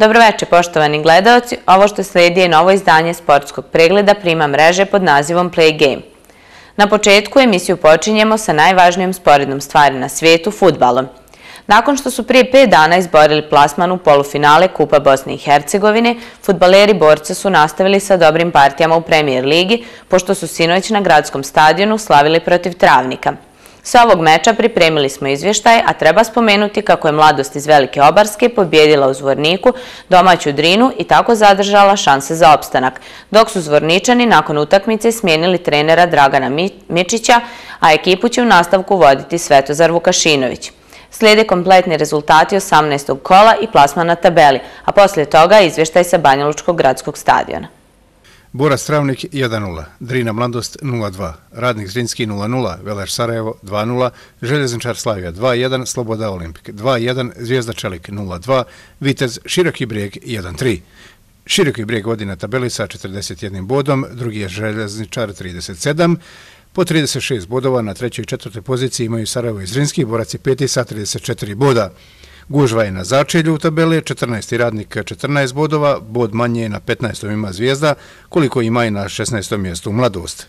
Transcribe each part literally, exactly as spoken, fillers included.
Dobroveče, poštovani gledaoci. Ovo što sledi je novo izdanje sportskog pregleda Prima mreže pod nazivom Play Game. Na početku emisiju počinjemo sa najvažnijom sporednom stvari na svijetu, fudbalom. Nakon što su prije pet dana izborili plasman u polufinale Kupa Bosne i Hercegovine, fudbaleri Borca su nastavili sa dobrim partijama u Premier ligi, pošto su sinoć na gradskom stadionu slavili protiv Travnika. Sa ovog meča pripremili smo izvještaj, a treba spomenuti kako je Mladost iz Velike Obarske pobjedila u Zvorniku domaću Drinu i tako zadržala šanse za opstanak, dok su Zvorničani nakon utakmice smijenili trenera Dragana Mičića, a ekipu će u nastavku voditi Svetozar Vukašinović. Slijede kompletni rezultati osamnaestog kola i plasman na tabeli, a poslije toga izvještaj sa Banjalučkog gradskog stadiona. Borac Travnik jedan nula, Drina Mladost nula dva, Radnik Zrinski nula nula, Veler Sarajevo dva nula, Željezničar Slavija dva jedan, Sloboda Olimpik dva jedan, Zvijezda Čelik nula dva, Vitez Široki Brijeg jedan tri. Široki Brijeg vodi na tabeli sa četrdeset jednim bodom, drugi je Željezničar trideset sedam, po trideset šest bodova na trećoj i četvrtoj poziciji imaju Sarajevo i Zrinski, Borac je peti sa trideset četiri boda. Gužva je na začelju u tabeli, četrnaesti Radnik četrnaest bodova, bod manje na petnaestom ima Zvijezda, koliko ima i na šesnaestom mjestu Mladost.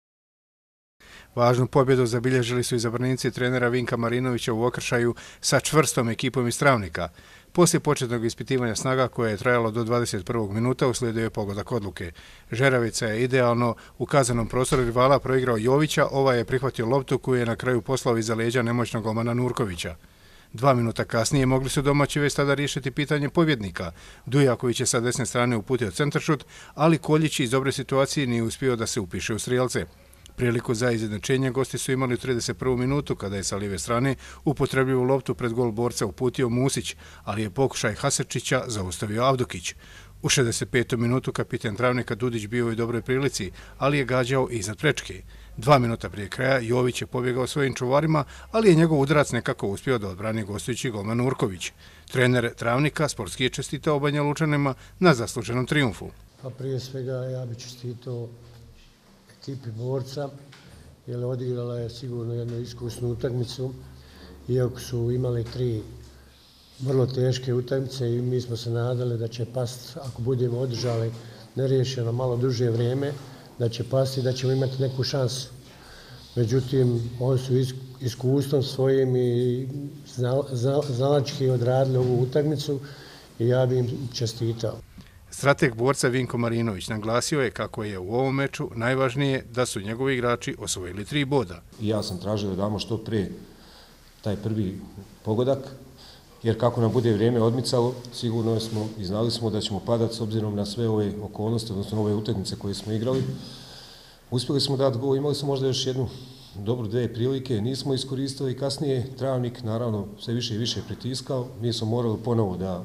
Važnu pobjedu zabilježili su izabranici trenera Vinka Marinovića u okršaju sa čvrstom ekipom iz Travnika. Poslije početnog ispitivanja snaga koje je trajalo do dvadeset prvog minuta uslijedio je pogodak odluke. Žeravica je idealno u kazanom prostoru rivala proigrao Jovića, ovaj je prihvatio loptu koju je na kraju poslao iza leđa nemoćnog golmana Nurkovića. Dva minuta kasnije mogli su domaći već tada riješiti pitanje pobjednika. Dujaković je sa desne strane uputio centaršut, ali Koljić iz dobre situacije nije uspio da se upiše u strijelce. Priliku za izjednačenje gosti su imali u trideset prvu minutu kada je sa lijeve strane upotrebljivu loptu pred gol Borca uputio Musić, ali je pokušaj Hasečića zaustavio Avdukić. U šezdeset petu minutu kapiten Travnika Dudić bio u dobroj prilici, ali je gađao iznad prečke. Dva minuta prije kraja Jović je pobjegao svojim čuvarima, ali je njegov udarac nekako uspio da odbrani gostujući golman Nurković. Trener Travnika sportski je čestitao Banjalučanima na zasluženom trijumfu. Pa prije svega ja bih čestitao ekipi Borca, jer odigrala je sigurno jednu iskusnu utakmicu, iako su imali tri vrlo teške utakmice i mi smo se nadali da će past, ako budemo održali neriješeno malo duže vrijeme, da će pasti i da ćemo imati neku šansu. Međutim, oni su iskustvom svojim i znalački odradili ovu utakmicu i ja bih im čestitao. Strateg Borca Vinko Marinović naglasio je kako je u ovom meču najvažnije da su njegovi igrači osvojili tri boda. Ja sam tražio da damo što prije taj prvi pogodak, jer kako nam bude vrijeme odmicalo, sigurno smo i znali smo da ćemo padati s obzirom na sve ove okolnosti, odnosno ove utakmice koje smo igrali. Uspjeli smo dati gol, imali smo možda još jednu dobru dve prilike, nismo iskoristili. Kasnije Travnik naravno sve više i više pritiskao, mi smo morali ponovo da,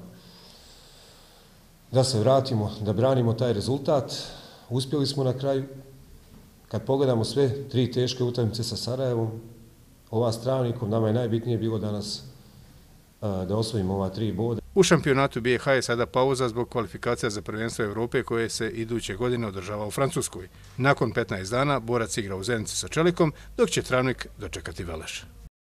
da se vratimo, da branimo taj rezultat. Uspjeli smo na kraju, kad pogledamo sve tri teške utakmice sa Sarajevom, ova s Travnikom, nama je najbitnije bilo danas da osvojimo ova tri boda. U šampionatu B i H je sada pauza zbog kvalifikacija za prvenstvo Evrope koje se iduće godine održava u Francuskoj. Nakon petnaest dana Borac igra u Zenici sa Čelikom, dok će Travnik dočekati Veleš.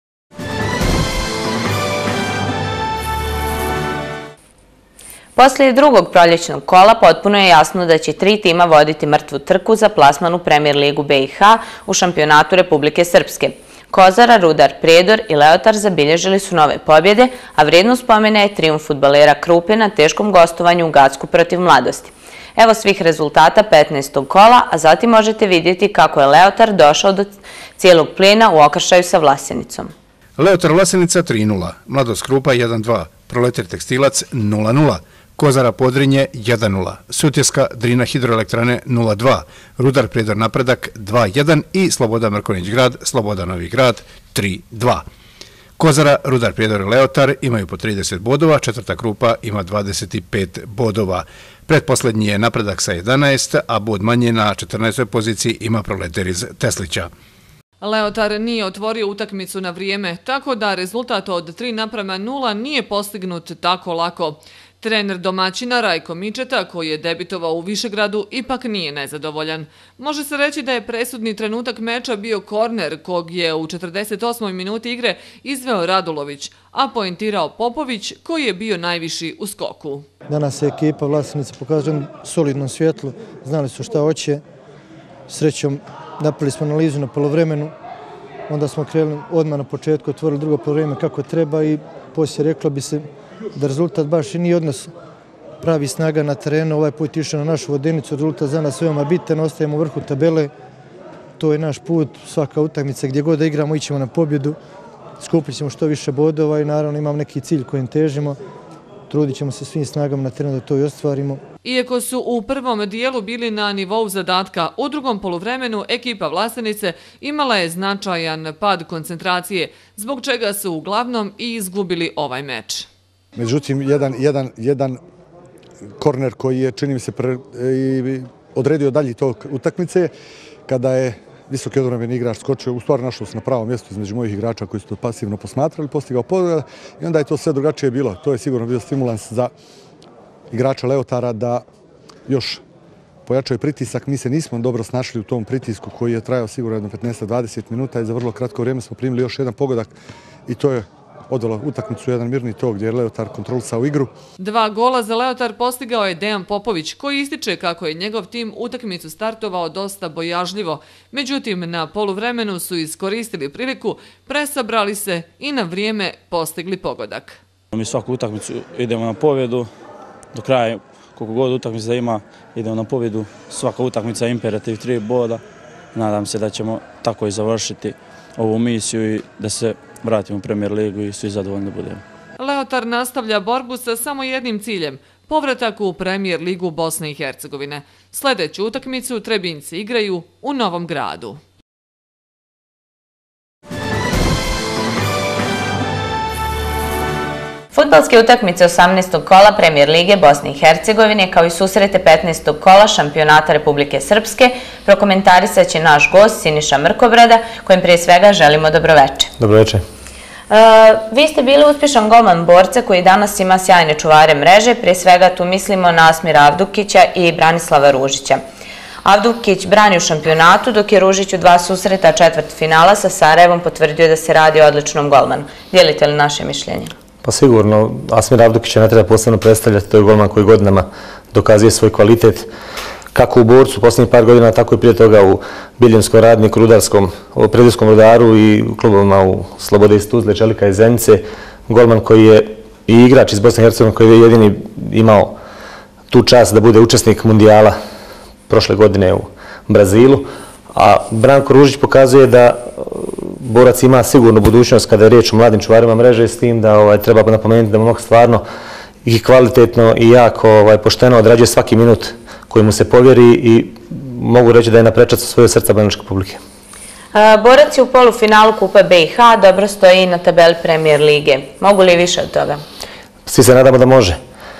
Poslije drugog proljećnog kola potpuno je jasno da će tri tima voditi mrtvu trku za plasman u Premier ligu B i H u šampionatu Republike Srpske. Kozara, Rudar, Prijedor i Leotar zabilježili su nove pobjede, a vrijedno spomene je trijumf fudbalera Krupe na teškom gostovanju u Gacku protiv Mladosti. Evo svih rezultata petnaestog kola, a zatim možete vidjeti kako je Leotar došao do cijelog plijena u okršaju sa Vlasenicom. Leotar Vlasenica tri nula, Mladost Krupa jedan dva, Proletar Tekstilac nula nula, Kozara Podrinje jedan nula, Sutjeska Drina Hidroelektrane nula dva, Rudar Prijedor Napredak dva jedan i Sloboda Mrkonić Grad, Sloboda Novi Grad tri dva. Kozara, Rudar Prijedor i Leotar imaju po trideset bodova, četvrta Krupa ima dvadeset pet bodova. Pretposlednji je Napredak sa jedanaest, a bod manje na četrnaestoj poziciji ima Proletar iz Teslića. Leotar nije otvorio utakmicu na vrijeme, tako da rezultat od tri naprema nula nije postignut tako lako. Trener domaćina Rajko Mičeta, koji je debitovao u Višegradu, ipak nije nezadovoljan. Može se reći da je presudni trenutak meča bio korner, kog je u četrdeset osmoj minuti igre izveo Radulović, a poentirao Popović, koji je bio najviši u skoku. Danas je ekipa Vlasenica pokazala solidno svjetlo, znali su šta hoće. Srećom, napravili smo analizu na polovremenu, onda smo krenuli odmah na početku, otvorili drugo polovreme kako treba i poslije reklo bi se da rezultat baš i nije odnos pravi snaga na terenu. Ovaj put išao na našu vodenicu, rezultat za nas veoma bitan, ostajemo u vrhu tabele. To je naš put, svaka utakmica gdje god da igramo ićemo na pobjedu, skupit ćemo što više bodova i naravno imam neki cilj kojim težimo. Trudit ćemo se svim snagama na terenu da to i ostvarimo. Iako su u prvom dijelu bili na nivou zadatka, u drugom poluvremenu ekipa Vlasenice imala je značajan pad koncentracije, zbog čega su uglavnom i izgubili ovaj meč. Međutim, jedan, jedan, jedan korner koji je, čini mi se, pre, i odredio dalji tok utakmice, kada je visoki odbrambeni igrač skočio, u stvari našao se na pravom mjestu između mojih igrača koji su to pasivno posmatrali, postigao pogled i onda je to sve drugačije bilo. To je sigurno bio stimulans za igrača Leotara da još pojačaju pritisak. Mi se nismo dobro snašli u tom pritisku koji je trajao sigurno jedno petnaest do dvadeset minuta i za vrlo kratko vrijeme smo primili još jedan pogodak i to je odvelo utakmicu u jedan mirni tok gdje je Leotar kontrolisao igru. Dva gola za Leotar postigao je Dejan Popović, koji ističe kako je njegov tim utakmicu startovao dosta bojažljivo. Međutim, na poluvremenu su iskoristili priliku, presabrali se i na vrijeme postigli pogodak. Mi svaku utakmicu idemo na pobjedu, do kraja koliko god utakmica da ima, idemo na pobjedu. Svaka utakmica je imperativ tri boda. Nadam se da ćemo tako i završiti ovu misiju i da se vratimo u Premier ligu i svi zadovoljni budemo. Leotar nastavlja borbu sa samo jednim ciljem, povratak u Premier ligu Bosne i Hercegovine. Sljedeću utakmicu Trebinci igraju u Novom Gradu. Fudbalske utakmice osamnaestog kola Premier lige Bosne i Hercegovine kao i susrete petnaestog kola šampionata Republike Srpske prokomentarisat će naš gost Siniša Mrkobrada, kojem prije svega želimo dobroveče. Dobroveče. Uh, vi ste bili uspješan golman Borca koji danas ima sjajne čuvare mreže, prije svega tu mislimo na Asmira Avdukića i Branislava Ružića. Avdukić brani u šampionatu, dok je Ružić u dva susreta četvrt finala sa Sarajevom potvrdio da se radi o odličnom golmanu. Dijelite li naše mišljenje? Pa sigurno, Asmir Avdukića ne treba posebno predstavljati, to je golman koji godinama dokazuje svoj kvalitet, kako u Borcu posljednjih par godina, tako i prije toga u Biljemskom Radniku, Rudarskom, u Predivskom Rudaru i u klubovima u Slobode iz Tuzle, Čelika i Zenice. Golman koji je i igrač iz Bosne i Hercegovine koji je jedini imao tu čast da bude učesnik mundijala prošle godine u Brazilu. A Branko Ružić pokazuje da Borac ima sigurnu budućnost kada je riječ o mladim čuvarima mreže, s tim da ovaj, treba napomenuti da momak stvarno i kvalitetno i jako ovaj, pošteno odrađuje svaki minut koji mu se povjeri i mogu reći da je na prečacu svoje srca banjačke publike. Borac je u polufinalu Kupa B i H, dobro stoji na tabeli Premier lige. Mogu li više od toga? Svi se nadamo da može.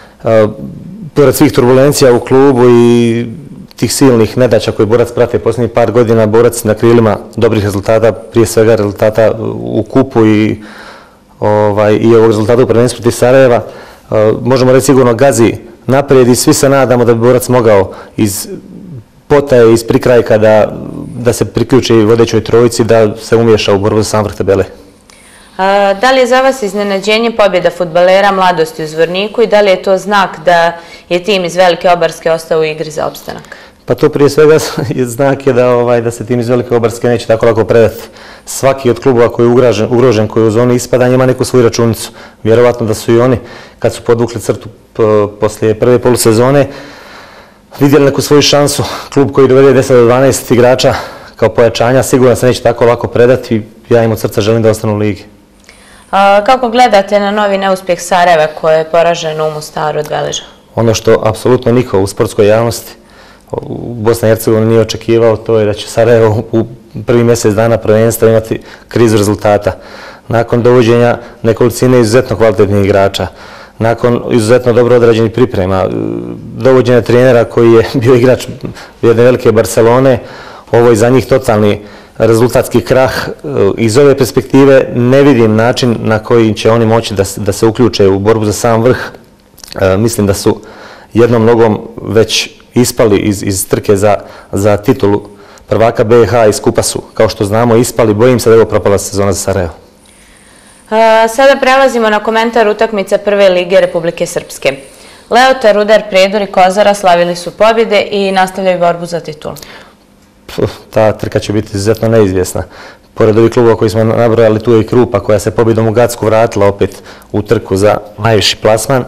Pored svih turbulencija u klubu i tih silnih nedaća koje Borac prate posljednjih par godina, Borac na krilima dobrih rezultata, prije svega rezultata u kupu i, ovaj, i ovog rezultata u prvenstvu protiv Sarajeva, možemo reći sigurno gazi naprijed i svi se nadamo da bi Borac mogao iz potaje, iz prikrajka da, da se priključi vodećoj trojici, da se umješa u borbu za sam vrh tabele. A, da li je za vas iznenađenje pobjeda fudbalera Mladosti u Zvorniku i da li je to znak da je tim iz Velike Obarske ostao u igri za opstanak? Pa to prije svega je znak je da, ovaj, da se tim iz Velike Obarske neće tako lako predati. Svaki od klubova koji je ugrožen, ugrožen koji je u zoni ispadanja ima neku svoju računicu. Vjerovatno da su i oni, kad su podvukli crtu poslije prve polusezone, vidjeli neku svoju šansu. Klub koji dovede deset do dvanaest igrača kao pojačanja, sigurno se neće tako lako predati i ja im od srca želim da ostanu u ligi. A, kako gledate na novi neuspjeh Sarajeva koje je poraženo u Mostaru od Veleža? Ono što apsolutno niko u sportskoj javnosti u Bosni i Hercegovini nije očekivao, to je da će Sarajevo u prvi mjesec dana prvenstva imati krizu rezultata. Nakon dovođenja nekolicine izuzetno kvalitetnih igrača, nakon izuzetno dobro odrađenih priprema, dovođenja trenera koji je bio igrač jedne velike Barcelone, ovo je za njih totalni rezultatski krah. Iz ove perspektive ne vidim način na koji će oni moći da, da se uključe u borbu za sam vrh. Mislim da su jednom nogom već ispali iz, iz trke za, za titulu prvaka B i H i skupa su, kao što znamo, ispali. Bojim se da je ovo propala sezona za Sarajevo. Sada prelazimo na komentar utakmice Prve lige Republike Srpske. Leotar, Rudar, Prijedor i Kozara slavili su pobjede i nastavljaju borbu za titulu. Ta trka će biti izuzetno neizvjesna. Pored ovih klubova koji smo nabrojali, tu je i Krupa koja se pobjedom u Gacku vratila opet u trku za najviši plasman.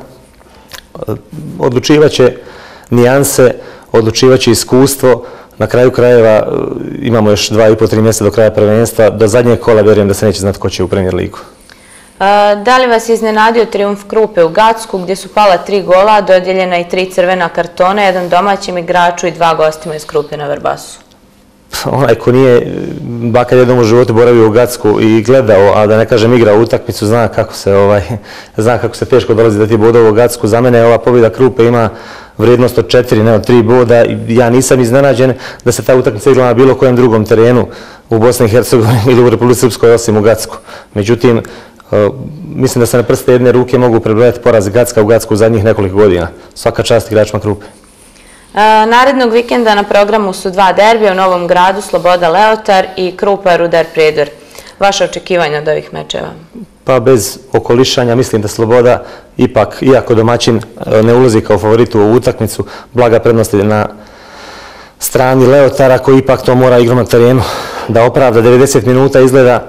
Odlučivaće nijanse, odlučivaće iskustvo. Na kraju krajeva imamo još dva i po, tri mjeseca do kraja prvenstva. Do zadnjeg kola vjerujem da se neće znati ko će u Premier ligu. Da li vas je iznenadio trijumf Krupe u Gacku gdje su pala tri gola, dodijeljena i tri crvena kartona, jedan domaćim igraču i dva gostima iz Krupe na Vrbasu? Onaj ko nije bakar jednom u životu boravio u Gacku i gledao, a da ne kažem igrao utakmicu, zna kako se, ovaj, zna kako se teško dolazi do tih bodova u Gacku. Za mene ova pobjeda Krupe ima vrijednost od četiri, ne od tri boda. Ja nisam iznenađen da se ta utakmica igrala na bilo kojem drugom terenu u Bosni i Hercegovini ili u Republici Srpskoj osim u Gacku. Međutim, mislim da se na prste jedne ruke mogu prebrojati poraz Gacka u Gacku u zadnjih nekoliko godina. Svaka čast igračima Krupe. Narednog vikenda na programu su dva derbija u Novom Gradu, Sloboda Leotar i Krupa Rudar Prijedor. Vaše očekivanja od ovih mečeva? Pa bez okolišanja mislim da Sloboda ipak, iako domaćin ne ulazi kao favorit u ovu utakmicu, blaga prednost je na strani Leotara koji ipak to mora igrom na terenu da opravda. devedeset minuta izgleda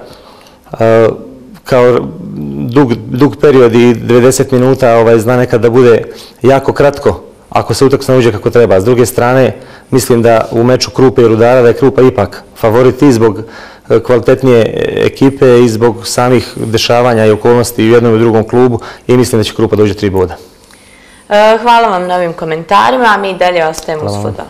kao dug, dug period i devedeset minuta ovaj, zna nekad da bude jako kratko ako se utakmica ne uđe kako treba. S druge strane, mislim da u meču Krupe i Rudara da je Krupa ipak favorit i zbog kvalitetnije ekipe i zbog samih dešavanja i okolnosti u jednom i u drugom klubu i mislim da će Krupa dođe tri boda. Hvala vam na ovim komentarima, a mi dalje ostajemo uz fudbal.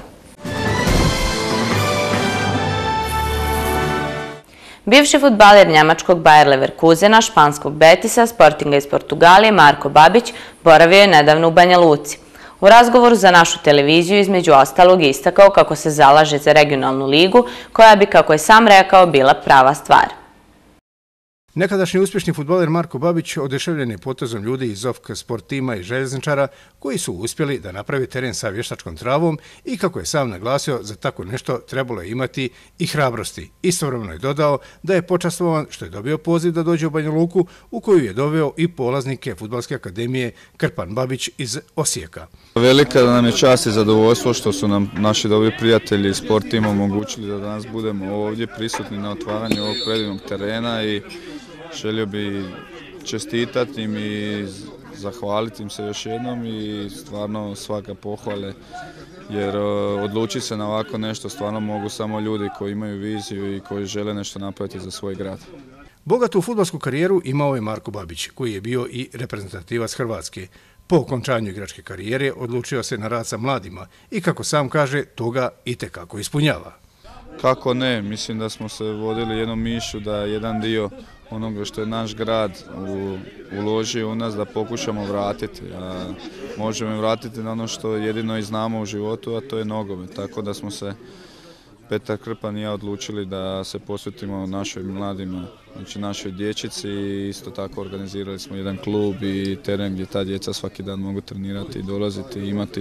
Bivši fudbaler njemačkog Bayer Leverkusena, španskog Betisa, Sportinga iz Portugalije, Marko Babić, boravio je nedavno u Banja Luci. U razgovoru za našu televiziju između ostalog je istakao kako se zalaže za regionalnu ligu, koja bi, kako je sam rekao, bila prava stvar. Nekadašnji uspješni fudbaler Marko Babić odeševljen je potezom ljudi iz Zofk sport tima i željezničara koji su uspjeli da napravi teren sa vještačkom travom i, kako je sam naglasio, za tako nešto trebalo je imati i hrabrosti. Istovremeno je dodao da je počastvovan što je dobio poziv da dođe u Banja Luku, u koju je doveo i polaznike Fudbalske akademije Krpan Babić iz Osijeka. Velika nam je čast i zadovoljstvo što su nam naši dobri prijatelji iz sport tima omogućili da danas budemo ovdje prisutni na otvaranju ovog predivnog terena i želio bi čestitati im i zahvaliti im se još jednom i stvarno svaka pohvale, jer odluči se na ovako nešto stvarno mogu samo ljudi koji imaju viziju i koji žele nešto napraviti za svoj grad. Bogatu fudbalsku karijeru imao je Marko Babić, koji je bio i reprezentativac Hrvatske. Po okončanju igračke karijere odlučio se na rad sa mladima i, kako sam kaže, toga itekako ispunjava. Kako ne, mislim da smo se vodili jednom mišlju da jedan dio onoga što je naš grad uložio u nas da pokušamo vratiti. A možemo im vratiti na ono što jedino i znamo u životu, a to je nogomet. Tako da smo se Petar Krpan i ja odlučili da se posvetimo našoj mladima, znači našoj dječici i isto tako organizirali smo jedan klub i teren gdje ta djeca svaki dan mogu trenirati i dolaziti i imati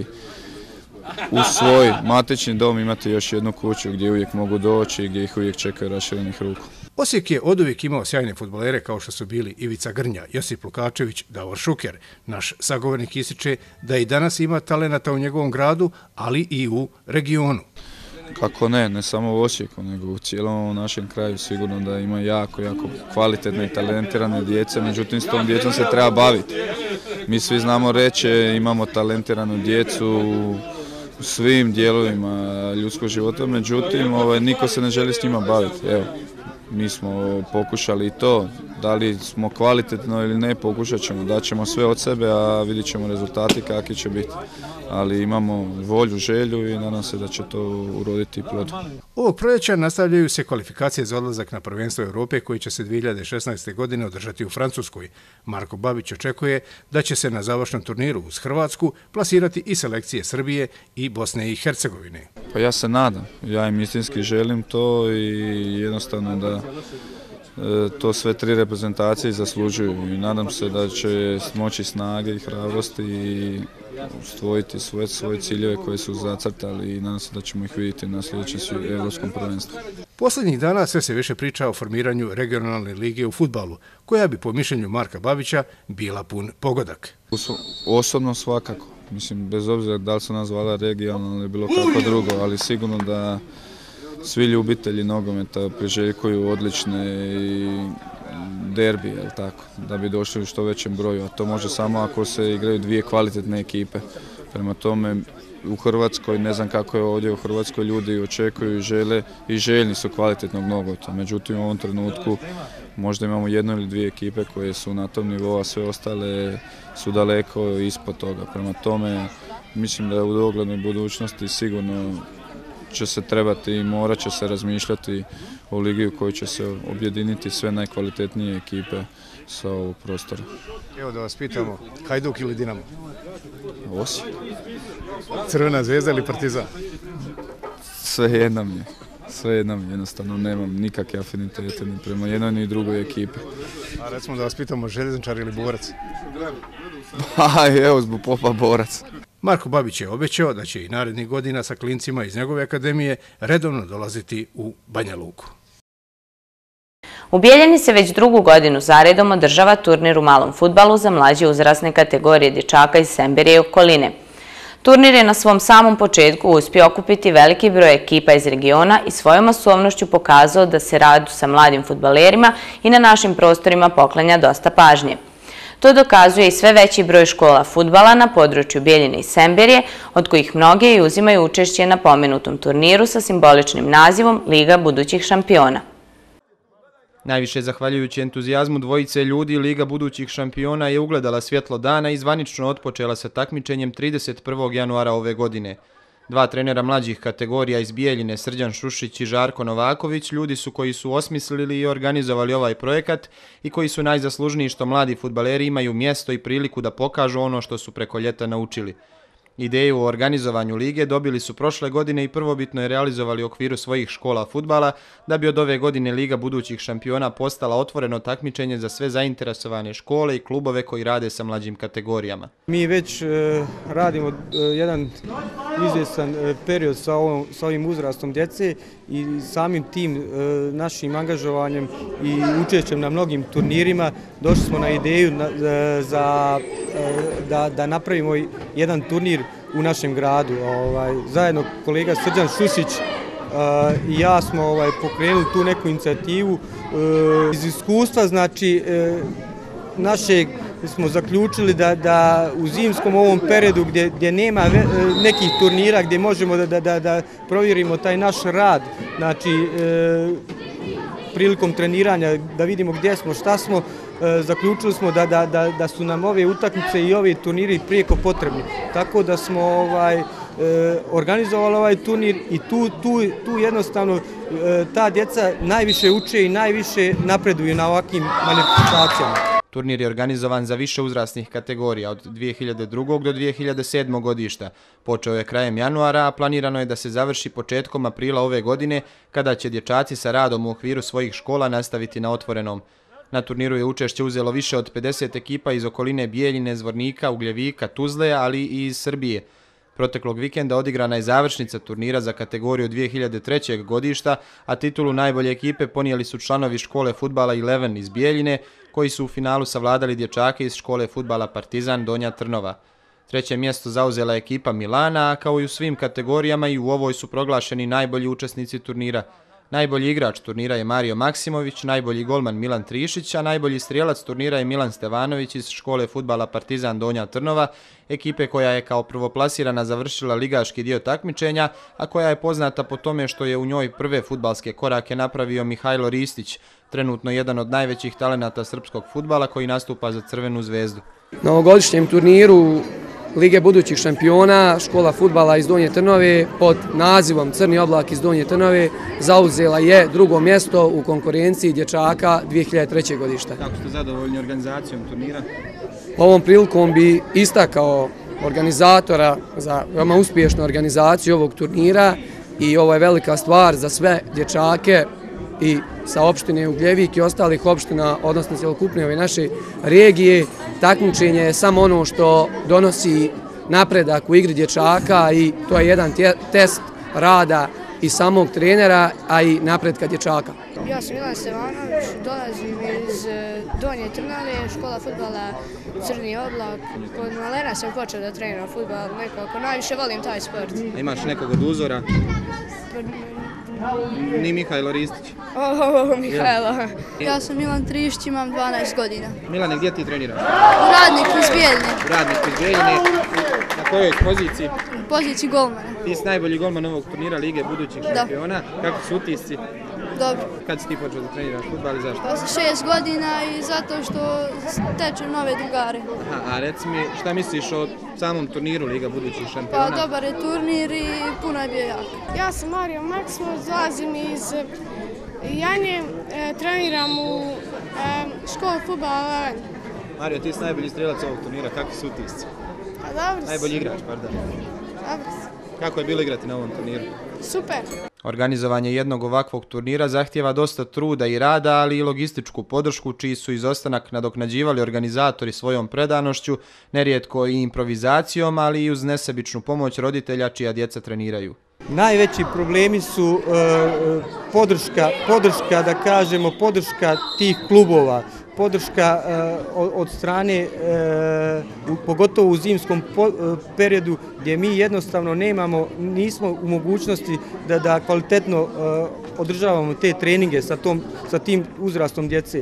u svoj matični dom, imati još jednu kuću gdje uvijek mogu doći i gdje ih uvijek čekaju raširenih ruku. Osijek je oduvijek imao sjajne fudbalere kao što su bili Ivica Grnja, Josip Lukačević, Davor Šuker. Naš sagovornik ističe da i danas ima talenata u njegovom gradu, ali i u regionu. Kako ne, ne samo u Osijeku, nego u cijelom našem kraju sigurno da ima jako, jako kvalitetne i talentirane djece, međutim s tom djecom se treba baviti. Mi svi znamo reći, imamo talentiranu djecu u svim dijelovima ljudskog života, međutim ovaj, niko se ne želi s njima baviti. Evo, mi smo pokušali i to, da li smo kvalitetno ili ne, pokušat ćemo, daćemo sve od sebe, a vidjet ćemo rezultati kakvi će biti. Ali imamo volju, želju i nadam se da će to uroditi plod. Ovog proljeća nastavljaju se kvalifikacije za odlazak na prvenstvo Europe koji će se dvije hiljade šesnaeste. godine održati u Francuskoj. Marko Babić očekuje da će se na završnom turniru uz Hrvatsku plasirati i selekcije Srbije i Bosne i Hercegovine. Pa ja se nadam, ja im istinski želim to i jednostavno da to sve tri reprezentaciji zaslužuju i nadam se da će moći snage i hrabrosti i stvojiti svoje, svoje ciljeve koje su zacrtali i nadam se da ćemo ih vidjeti na sljedećem evropskom prvenstvu. Posljednjih dana sve se više priča o formiranju regionalne lige u fudbalu, koja bi po mišljenju Marka Babića bila pun pogodak. Osobno svakako, mislim bez obzira da li se nazvala regionalna ili bilo kako drugo, ali sigurno da svi ljubitelji nogometa priželjkuju odlične i derbije, jel tako, da bi došli u što većem broju, a to može samo ako se igraju dvije kvalitetne ekipe. Prema tome, u Hrvatskoj, ne znam kako je ovdje u Hrvatskoj, ljudi očekuju i žele i željni su kvalitetnog nogometa. Međutim, u ovom trenutku možda imamo jednu ili dvije ekipe koje su na tom nivou, a sve ostale su daleko ispod toga. Prema tome, mislim da je u doglednoj budućnosti sigurno će se trebati i morat će se razmišljati o ligi u kojoj će se objediniti sve najkvalitetnije ekipe sa ovog prostora. Evo da vas pitamo, Hajduk ili Dinamo? Osijek. Crvena zvezda ili Partizan? Sve jedna mi je. Sve jedna mi je, jednostavno nemam nikakve afinitete ni prema jednoj ni drugoj ekipi. A recimo da vas pitamo, Željezničar ili Borac? Pa evo, zbog popa Borac. Marko Babić je obećao da će i narednih godina sa klincima iz njegove akademije redovno dolaziti u Banja Luku. U Bijeljini se već drugu godinu zaredom održava turnir u malom fudbalu za mlađe uzrasne kategorije dječaka iz Semberije i okoline. Turnir je na svom samom početku uspio okupiti veliki broj ekipa iz regiona i svojom masovnošću pokazao da se radu sa mladim fudbalerima i na našim prostorima poklanja dosta pažnje. To dokazuje i sve veći broj škola fudbala na području Bijeljine i Semberije, od kojih mnoge i uzimaju učešće na pomenutom turniru sa simboličnim nazivom Liga budućih šampiona. Najviše zahvaljujući entuzijazmu dvojice ljudi, Liga budućih šampiona je ugledala svjetlo dana i zvanično otpočela sa takmičenjem trideset prvog januara ove godine. Dva trenera mlađih kategorija iz Bijeljine, Srđan Šušić i Žarko Novaković, ljudi su koji su osmislili i organizovali ovaj projekat i koji su najzaslužniji što mladi fudbaleri imaju mjesto i priliku da pokažu ono što su preko ljeta naučili. Ideju o organizovanju lige dobili su prošle godine i prvobitno je realizovali u okviru svojih škola fudbala, da bi od ove godine Liga budućih šampiona postala otvoreno takmičenje za sve zainteresovane škole i klubove koji rade sa mlađim kategorijama. Mi već e, radimo e, jedan izvjestan e, period sa, ovom, sa ovim uzrastom djece i samim tim e, našim angažovanjem i učešćem na mnogim turnirima došli smo na ideju na, e, za, e, da, da napravimo jedan turnir u našem gradu. Ovaj, zajedno kolega Srđan Šušić i uh, ja smo ovaj, pokrenuli tu neku inicijativu. Uh, iz iskustva, znači, uh, našeg smo zaključili da, da u zimskom ovom periodu gdje, gdje nema ve, uh, nekih turnira, gdje možemo da, da, da, da provjerimo taj naš rad, znači, uh, prilikom treniranja, da vidimo gdje smo, šta smo, e, zaključili smo da, da, da, da su nam ove utakmice i ovi turniri prijeko potrebni. Tako da smo ovaj, e, organizovali ovaj turnir i tu, tu, tu jednostavno e, ta djeca najviše uče i najviše napreduju na ovakvim manifestacijama. Turnir je organizovan za više uzrasnih kategorija od dvije hiljade druge. do dvije hiljade sedme. godišta. Počeo je krajem januara, a planirano je da se završi početkom aprila ove godine, kada će dječaci sa radom u okviru svojih škola nastaviti na otvorenom. Na turniru je učešće uzelo više od pedeset ekipa iz okoline Bijeljine, Zvornika, Ugljevika, Tuzle, ali i iz Srbije. Proteklog vikenda odigrana je završnica turnira za kategoriju dvije hiljade trećeg. godišta, a titulu najbolje ekipe ponijeli su članovi škole fudbala Eleven iz Bijeljine, koji su u finalu savladali dječake iz škole fudbala Partizan Donja Trnova. Treće mjesto zauzela je ekipa Milana, a kao i u svim kategorijama i u ovoj su proglašeni najbolji učesnici turnira. Najbolji igrač turnira je Mario Maksimović, najbolji golman Milan Trišić, a najbolji strijelac turnira je Milan Stevanović iz škole fudbala Partizan Donja Trnova, ekipe koja je kao prvoplasirana završila ligaški dio takmičenja, a koja je poznata po tome što je u njoj prve fudbalske korake napravio Mihajlo Ristić, trenutno jedan od najvećih talenata srpskog fudbala koji nastupa za Crvenu zvezdu. Na ovogodišnjem turniru Lige budućih šampiona, škola fudbala iz Donje Trnove pod nazivom Crni oblak iz Donje Trnove zauzela je drugo mjesto u konkurenciji dječaka dvije hiljade trećeg. godišta. Kako ste zadovoljni organizacijom turnira? Ovom prilikom bi istakao organizatora za veoma uspješnu organizaciju ovog turnira i ovo je velika stvar za sve dječake i sa opštine Ugljevik i ostalih opština, odnosno cjelokupne ove naše regije. Takmičenje je samo ono što donosi napredak u igri dječaka i to je jedan test rada i samog trenera, a i napretka dječaka. Ja sam Milan Stevanović, dolazim iz Donje Trnave, škola fudbala Crni oblak. Kod malena sam počeo da treniram fudbal nekako, najviše volim taj sport. A imaš nekog od uzora? Ni Mihajlo Ristić. O, Mihajlo. Ja sam Milan Trišć, imam dvanaest godina. Milane, gdje ti treniraš? U Radniku iz Bijeljine. U Radniku iz Bijeljine. Na kojoj poziciji? U poziciji golmana. Ti si najbolji golman ovog turnira Lige budućih šampiona. Kako su utisci? Dobro. Kad si ti počeo da treniraš fudbal i zašto? Pa sa šest godina i zato što stečem nove drugare. Aha, a reci mi, šta misliš o samom turniru Liga budućih šampiona? Pa dobar je turnir i puno je bio jak. Ja sam Mario Maksimović, dolazim iz Janje, treniram u školu fudbala Leven. Mario, ti si najbolji strelac ovog turnira, kakvi su utisci? Pa dobro si. Najbolji igrač, pardon. Dobro si. Kako je bilo igrati na ovom turniru? Super. Organizovanje jednog ovakvog turnira zahtjeva dosta truda i rada, ali i logističku podršku, čiji su izostanak nadoknađivali organizatori svojom predanošću, nerijetko i improvizacijom, ali i uz nesebičnu pomoć roditelja čija djeca treniraju. Najveći problemi su podrška, podrška, da kažemo, podrška tih klubova, podrška od strane, pogotovo u zimskom periodu, gdje mi jednostavno nemamo, nismo u mogućnosti da, da kvalitetno održavamo te treninge sa, tom, sa tim uzrastom djece.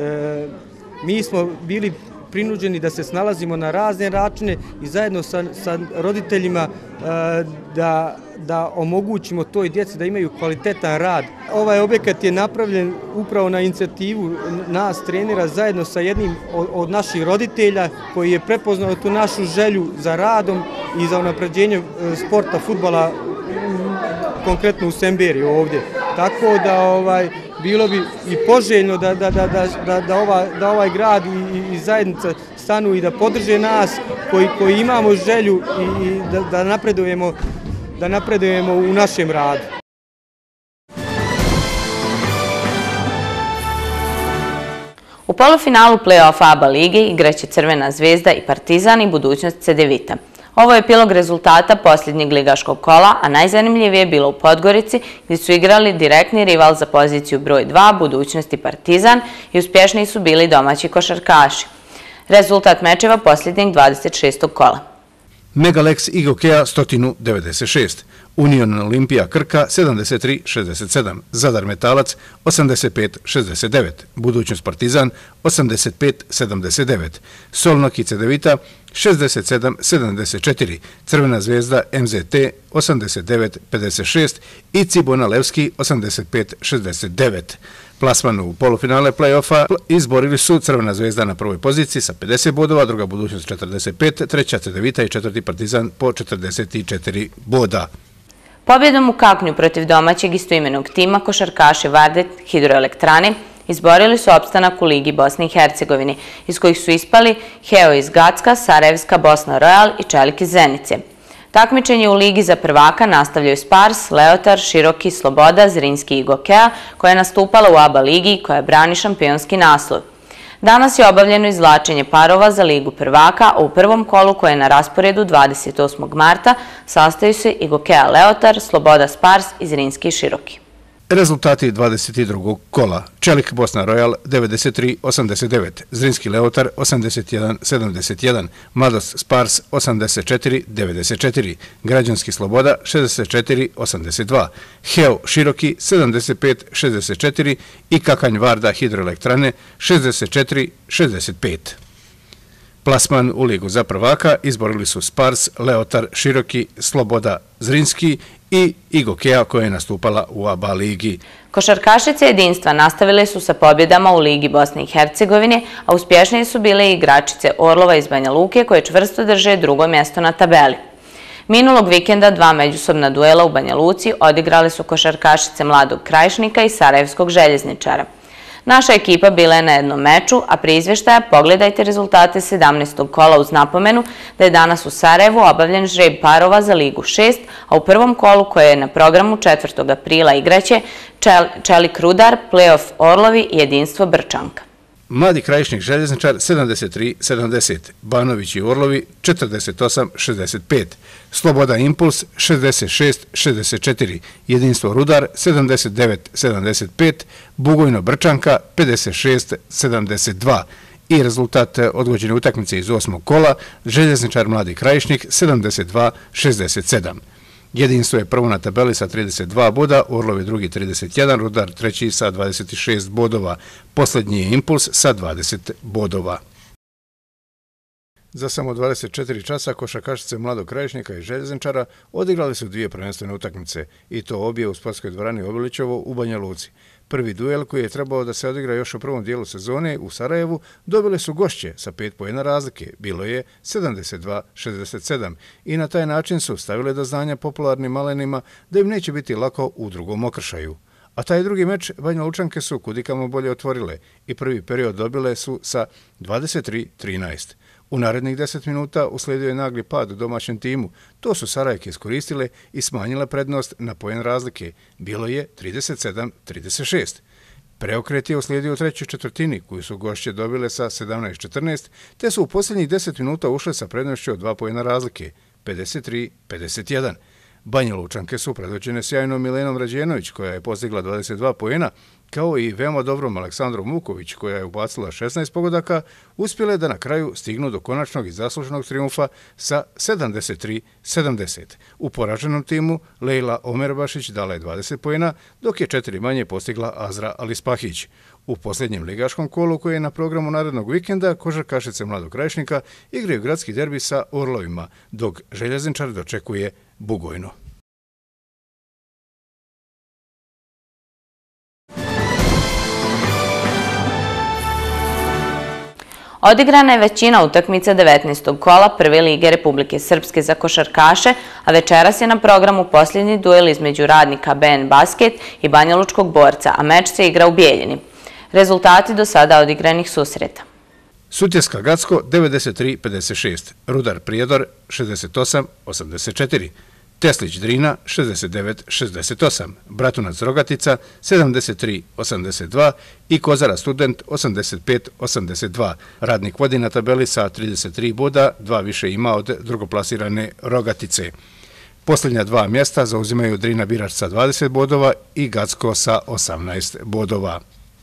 Mi smo bili prinuđeni da se snalazimo na razne načine i zajedno sa, sa roditeljima da, da omogućimo toj djeci da imaju kvalitetan rad. Ovaj objekat je napravljen upravo na inicijativu nas trenera zajedno sa jednim od, od naših roditelja koji je prepoznao tu našu želju za radom i za unapređenje sporta fudbala konkretno u Semberiji ovdje. Tako da ovaj bilo bi i poželjno da, da, da, da, da, ova, da ovaj grad i, i zajednica stanu i da podrže nas koji, koji imamo želju i, i da, da, napredujemo, da napredujemo u našem radu. U polufinalu play-offa A B A lige igraće Crvena zvezda i Partizan i budućnost Cedevita. Ovo je epilog rezultata posljednjeg ligaškog kola, a najzanimljivije je bilo u Podgorici, gdje su igrali direktni rival za poziciju broj dva, budućnost i Partizan, i uspješniji su bili domaći košarkaši. Rezultat mečeva posljednjeg dvadeset šestog kola. Megalex Igokea sto devedeset šest, Union Olimpija Krka sedamdeset tri šezdeset sedam, Zadar Metalac osamdeset pet šezdeset devet, Budućnost Partizan osamdeset pet sedamdeset devet, Solnok i Cedevita šezdeset sedam sedamdeset četiri, Crvena zvezda M Z T osamdeset devet pedeset šest i Cibona Levski osamdeset pet šezdeset devet. Plasman u polufinale play-offa izborili su Crvena zvezda na prvoj poziciji sa pedeset bodova, druga Budućnost četrdeset pet, treća Cedevita i četvrti Partizan po četrdeset četiri boda. Pobjedom u Kaknju protiv domaćeg istoimenog tima košarkaši Vardet hidroelektrane izborili su opstanak u Ligi Bosne i Hercegovine, iz kojih su ispali Heo iz Gacka, Sarajevska Bosna Royal i Čelik iz Zenice. Takmičenje u Ligi za prvaka nastavljaju Spars, Leotar, Široki, Sloboda, Zrinski i Gokea, koja je nastupala u A B A ligi i koja brani šampionski naslov. Danas je obavljeno izvlačenje parova za Ligu prvaka, a u prvom kolu koje je na rasporedu dvadeset osmog marta sastaju se i Gokea Leotar, Sloboda Spars i Zrinski Široki. Rezultati dvadeset drugog kola. Čelik Bosna Royal devedeset tri osamdeset devet, Zrinski Leotar osamdeset jedan sedamdeset jedan, Mladost Spars osamdeset četiri devedeset četiri, Građanski Sloboda šezdeset četiri osamdeset dva, Heo Široki sedamdeset pet šezdeset četiri i Kakanj Varda hidroelektrane šezdeset četiri šezdeset pet. Plasman u Ligu za prvaka izborili su Spars, Leotar, Široki, Sloboda, Zrinski i Igokea koja je nastupala u A B A ligi. Košarkašice jedinstva nastavile su sa pobjedama u Ligi Bosne i Hercegovine, a uspješnije su bile i igračice Orlova iz Banja Luke koje čvrsto drže drugo mjesto na tabeli. Minulog vikenda dva međusobna duela u Banja Luci odigrale su košarkašice Mladog Krajišnika i Sarajevskog Željezničara. Naša ekipa bila je na jednom meču, a prije izveštaja pogledajte rezultate sedamnaestog kola uz napomenu da je danas u Sarajevu obavljen žreb parova za Ligu šest, a u prvom kolu koje je na programu četvrtog aprila igraće Čelik Rudar, Play-off Orlovi i Jedinstvo Brčanka. Mladi Krajišnik Željezničar sedamdeset tri sedamdeset, Banović i Orlovi četrdeset osam šezdeset pet, Sloboda Impuls šezdeset šest šezdeset četiri, Jedinstvo Rudar sedamdeset devet sedamdeset pet, Bugojno Brčanka pedeset šest sedamdeset dva i rezultat odgođene utakmice iz osmog kola Željezničar Mladi Krajišnik sedamdeset dva šezdeset sedam. Jedinstvo je prvo na tabeli sa trideset dva boda, Orlov je drugi trideset jedan, Rudar treći sa dvadeset šest bodova, posljednji je Impuls sa dvadeset bodova. Za samo dvadeset četiri časa košarkašice Mladog Krajišnika i Željezničara odigrali su dvije prvenstvene utakmice, i to obje u sportskoj dvorani Obilićevo u Banja Luci. Prvi duel, koji je trebao da se odigra još u prvom dijelu sezone u Sarajevu, dobili su gošće sa pet poena razlike, bilo je sedamdeset dva šezdeset sedam, i na taj način su stavile do znanja popularnim malenima da im neće biti lako u drugom okršaju. A taj drugi meč Banja Lučanke su kudikamo bolje otvorile i prvi period dobile su sa dvadeset tri trinaest. U narednih deset minuta uslijedio je nagli pad u domaćem timu. To su Sarajke iskoristile i smanjile prednost na poen razlike. Bilo je trideset sedam trideset šest. Preokret je uslijedio u trećoj četvrtini, koju su gošće dobile sa sedamnaest četrnaest, te su u posljednjih deset minuta ušle sa prednošću od dva poena razlike, pedeset tri pedeset jedan. Banja Lučanke su predvođene sjajnom Milenom Rađenović, koja je postigla dvadeset dva poena, kao i veoma dobrom Aleksandrom Muković, koja je ubacila šesnaest pogodaka, uspjele da na kraju stignu do konačnog i zasluženog triumfa sa sedamdeset tri sedamdeset. U poraženom timu Lejla Omerbašić dala je dvadeset poena, dok je četiri manje postigla Azra Alispahić. U posljednjem ligaškom kolu, koji je na programu narednog vikenda, košarkašice Mladog Krajišnika igraju gradski derbi sa Orlovima, dok Željezničar dočekuje Bugojno. Odigrana je većina utakmica devetnaestog kola Prve lige Republike Srpske za košarkaše, a večeras je na programu posljednji duel između Radnika B N Basket i Banjalučkog Borca, a meč se igra u Bijeljini. Rezultati do sada odigranih susreta. Sutjeska Gacko devedeset tri pedeset šest, Rudar Prijedor šezdeset osam osamdeset četiri, Teslić Drina šezdeset devet šezdeset osam, Bratunac Rogatica sedamdeset tri osamdeset dva i Kozara Student osamdeset pet osamdeset dva. Radnik vodi na tabeli sa trideset tri boda, dva više ima od drugoplasirane Rogatice. Posljednja dva mjesta zauzimaju Drina Birač sa dvadeset bodova i Gacko sa osamnaest bodova.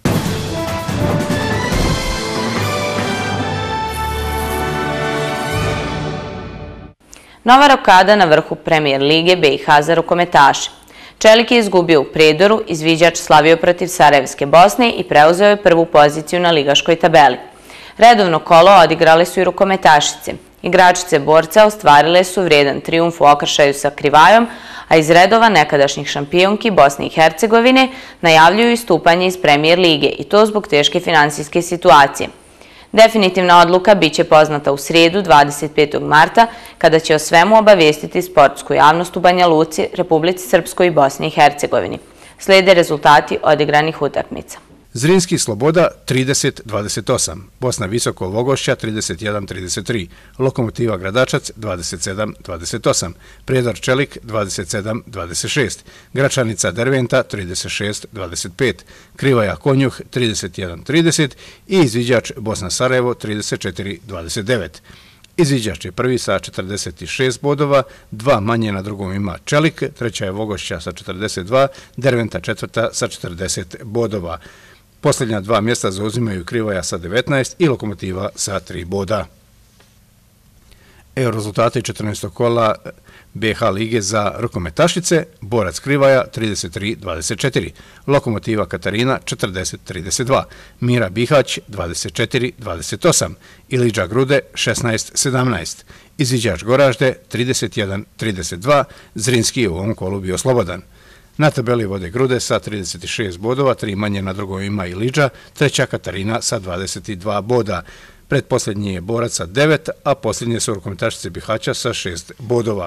Nova rokada na vrhu Premijer lige B i H za rukometaše. Čelik je izgubio u Prijedoru, izviđač slavio protiv Sarajevske Bosne i preuzeo je prvu poziciju na ligaškoj tabeli. Redovno kolo odigrali su i rukometašice. Igračice Borca ostvarile su vrijedan trijumf u okršaju sa Krivajom, a iz redova nekadašnjih šampionki Bosne i Hercegovine najavljuju istupanje iz Premijer lige, i to zbog teške finansijske situacije. Definitivna odluka biće poznata u srijedu dvadeset petog marta, kada će o svemu obavijestiti sportsku javnost u Banja Luci, Republici Srpskoj i Bosni i Hercegovini. Slijede rezultati odigranih utakmica. Zrinski Sloboda trideset dvadeset osam, Bosna Visoko Vogošća trideset jedan trideset tri, Lokomotiva Gradačac dvadeset sedam dvadeset osam, Prijedor Čelik dvadeset sedam dvadeset šest, Gračanica Derventa trideset šest dvadeset pet, Krivaja Konjuh trideset jedan trideset i izviđač Bosna Sarajevo trideset četiri dvadeset devet. Izviđač je prvi sa četrdeset šest bodova, dva manje na drugom ima Čelik, treća je Vogošća sa četrdeset dva, Derventa četvrta sa četrdeset bodova. Posljednja dva mjesta zauzimaju Krivaja sa devetnaest i Lokomotiva sa tri boda. Evo rezultate četrnaestog kola B H lige za rukometašice: Borac Krivaja trideset tri dvadeset četiri, Lokomotiva Katarina četrdeset trideset dva, Mira Bihać dvadeset četiri dvadeset osam, Iliđa Grude šesnaest sedamnaest, Izviđač Goražde trideset jedan trideset dva, Zrinski je u ovom kolu bio slobodan. Na tabeli vode Grude sa trideset šest bodova, tri manje na drugom ima Iliđa, treća Katarina sa dvadeset dva boda. Predposljednji je Borac sa devet, a posljednje su rukometašice Bihaća sa šest bodova.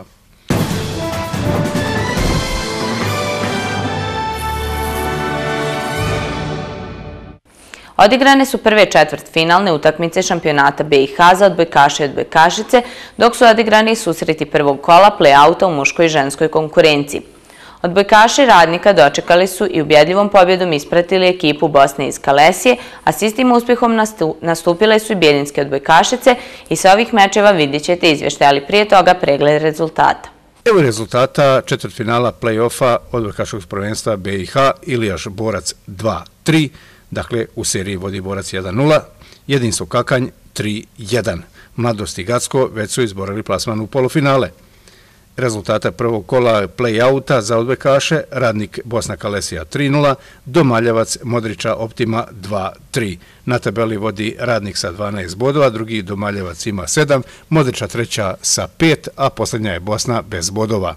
Odigrane su prve četvrtfinalne utakmice šampionata B i H za odbojkaše i odbojkašice, dok su odigrani susreti prvog kola play-outa u muškoj i ženskoj konkurenciji. Odbojkaši Radnika dočekali su i ubjedljivom pobjedom ispratili ekipu Bosne iz Kalesije, a s istim uspjehom nastupile su i bjeljinske odbojkašice i sa ovih mečeva vidjet ćete izvještaj, ali prije toga pregled rezultata. Evo rezultata četvrtfinala play-offa odbojkaškog prvenstva B i H, Ilijaš Borac dva tri, dakle u seriji vodi Borac jedan nula, Jedinstvo Kakanj tri jedan. Mladost i Gacko već su izborili plasman u polufinale. Rezultata prvog kola play-outa za odbojkaše Radnik Bosna Kalesija tri nula, Domaljevac Modriča Optima dva tri. Na tabeli vodi Radnik sa dvanaest bodova, drugi Domaljevac ima sedam, Modriča treća sa pet, a posljednja je Bosna bez bodova.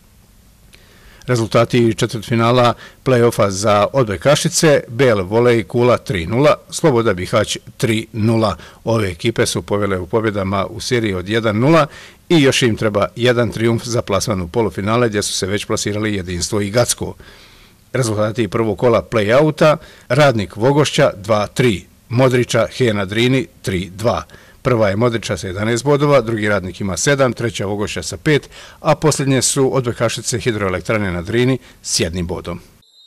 Rezultati četvrtfinala play-offa za odbojkašice: B L Volej Kula tri nula, Sloboda Bihać tri nula. Ove ekipe su povele u pobjedama u seriji od jedan nula i još im treba jedan trijumf za plasman u polufinale gdje su se već plasirali Jedinstvo i Gacko. Rezultati prvog kola play-outa: Radnik Vogošća dva tri, Modriča He na Drini tri dva. Prva je Modriča sa jedanaest bodova, drugi Radnik ima sedam, treća Vogošća sa pet, a posljednje su odbojkašice Hidroelektrane na Drini s jednim bodom.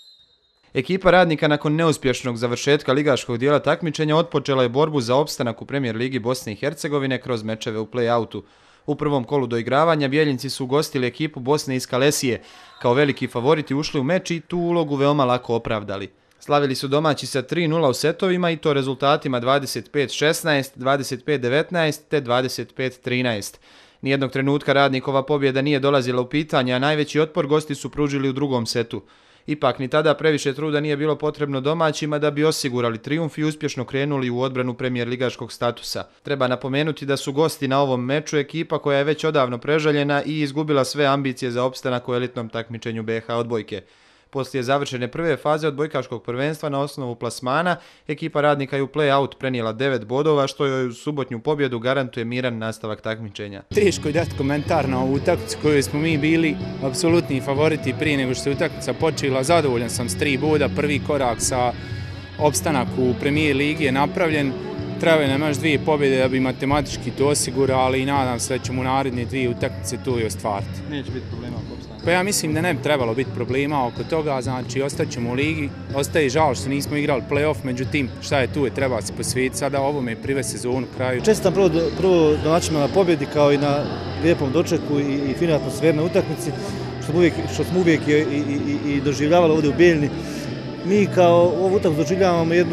Ekipa Radnika nakon neuspješnog završetka ligaškog dijela takmičenja otpočela je borbu za opstanak u Premijer ligi Bosne i Hercegovine kroz mečeve u play-outu. U prvom kolu doigravanja Bjeljinci su ugostili ekipu Bosne iz Kalesije. Kao veliki favoriti ušli u meč i tu ulogu veoma lako opravdali. Slavili su domaći sa tri nula u setovima i to rezultatima dvadeset pet šesnaest, dvadeset pet devetnaest te dvadeset pet trinaest. Nijednog trenutka Radnikova pobjeda nije dolazila u pitanje, a najveći otpor gosti su pružili u drugom setu. Ipak ni tada previše truda nije bilo potrebno domaćima da bi osigurali trijumf i uspješno krenuli u odbranu premijer ligaškog statusa. Treba napomenuti da su gosti na ovom meču ekipa koja je već odavno prežaljena i izgubila sve ambicije za opstanak u elitnom takmičenju B H odbojke. Poslije završene prve faze odbojkaškog prvenstva na osnovu plasmana, ekipa Radnika je u play-out prenijela devet bodova, što joj u subotnju pobjedu garantuje miran nastavak takmičenja. Teško je dati komentar na ovu utakmicu koju smo mi bili apsolutni favoriti prije nego što je utakmica počela. Zadovoljan sam s tri boda, prvi korak sa opstanak u Premijer ligi je napravljen. Trebaju nam još dvije pobjede da bi matematički to osigurali i nadam se da ćemo u naredne dvije utakmice to i ostvariti. Neće biti problema oko opstanka? Pa ja mislim da ne bi trebalo biti problema oko toga, znači ostaćemo u ligi. Ostaje žao što nismo igrali play-off, međutim šta je tu je treba se posvetiti sada ovome prive sezonu kraju. Čestitam prvo, prvo domaćima na pobjedi kao i na lijepom dočeku i, i finoj atmosferi na utakmici, što, uvijek, što smo uvijek i, i, i, i doživljavali ovdje u Bijeljini. Mi kao ovu utakmicu doživljavamo jednu,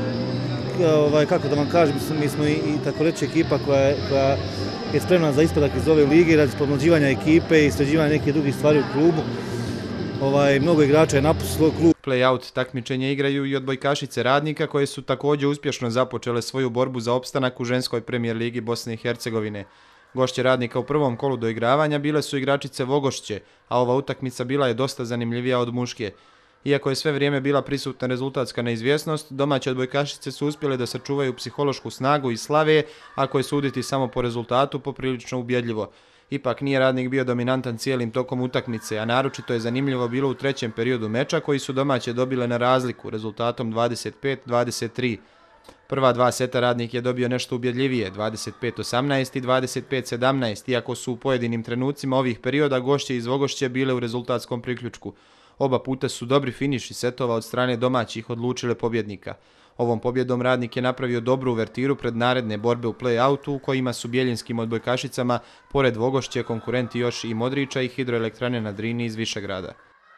ovaj, kako da vam kažem, mi smo i, i tako reći ekipa koja je, koja je spremna za ispadak iz ove lige radi pomlađivanja ekipe i sređivanja neke drugih stvari u klubu. Ovaj, mnogo igrača je napustilo klub. Play-out takmičenje igraju i odbojkašice Radnika koje su također uspješno započele svoju borbu za opstanak u ženskoj Premijer ligi Bosne i Hercegovine. Gošće Radnika u prvom kolu doigravanja bile su igračice Vogošće, a ova utakmica bila je dosta zanimljivija od muške. Iako je sve vrijeme bila prisutna rezultatska neizvjesnost, domaće odbojkašice su uspjele da sačuvaju psihološku snagu i slave, ako je suditi samo po rezultatu poprilično ubjedljivo. Ipak nije Radnik bio dominantan cijelim tokom utakmice, a naročito je zanimljivo bilo u trećem periodu meča koji su domaće dobile na razliku rezultatom dvadeset pet dvadeset tri. Prva dva seta Radnik je dobio nešto ubjedljivije, dvadeset pet osamnaest i dvadeset pet sedamnaest, iako su u pojedinim trenucima ovih perioda gošće iz Vogošće bile u rezultatskom priključku. Oba puta su dobri finiši setova od strane domaćih odlučile pobjednika. Ovom pobjedom Radnik je napravio dobru uvertiru pred naredne borbe u play-outu u kojima su bjeljinskim odbojkašicama, pored Vogošće, konkurenti još i Modriča i Hidroelektrane na Drini iz Višegrada.